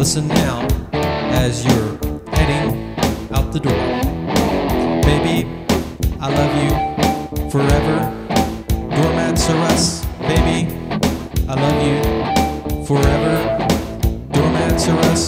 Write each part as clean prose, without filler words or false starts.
Listen now as you're heading out the door. Baby, I love you forever. Doormats are us. Baby, I love you forever. Doormats are us.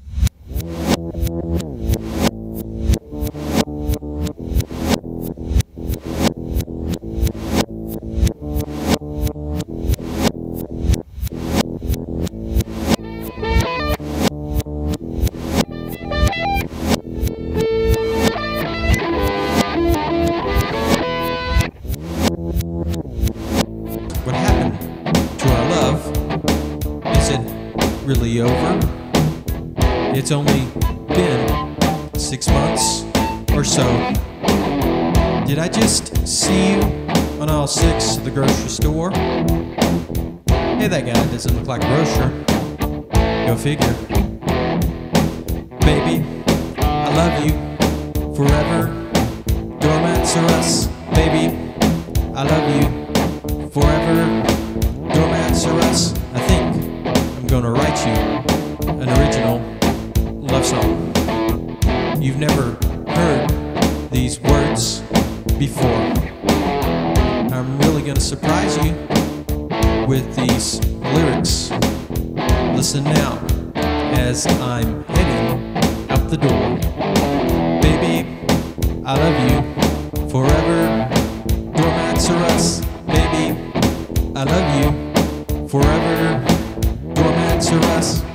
What happened to our love? Is it really over? It's only been 6 months or so. Did I just see you on aisle 6 of the grocery store? Hey, that guy doesn't look like a grocer. Go figure. Baby, I love you forever. Doormats are us. Baby, I love you forever. Doormats are us. I think I'm gonna write you an original love song. You've never heard these words before. I'm really gonna surprise you with these lyrics. Listen now as I'm heading out the door. Baby, I love you forever. Doormats are us. Baby, I love you forever. Doormats are us.